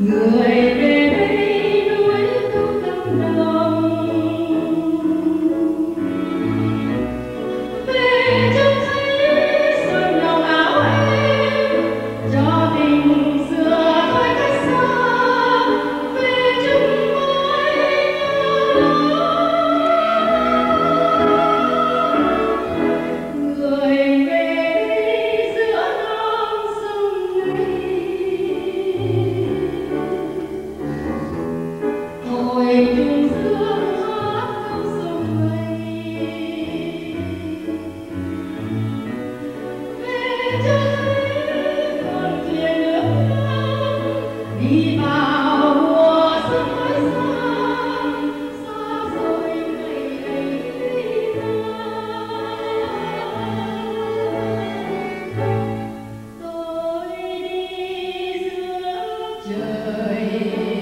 người về đây núi câu tấm lòng về trông thấy xuân lòng áo em cho tình xưa thôi cách xa về chung mối người về đây giữa non sông này hồi trùng dương hát câu sông này về cho thấy con thuyền nước mắt đi vào mùa xuân mới sang xa rồi ngày ấy ta tôi đi giữa trời